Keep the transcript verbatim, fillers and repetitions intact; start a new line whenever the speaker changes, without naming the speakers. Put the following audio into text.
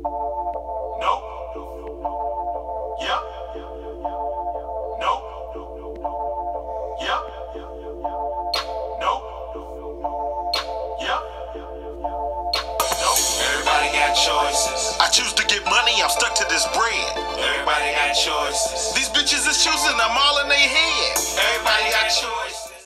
Nope. Yep. Nope. Yep. Nope. Yep. Nope. Everybody got choices. I choose to get money, I'm stuck to this bread. Everybody got choices. These bitches is choosing, I'm all in their head. Everybody got choices.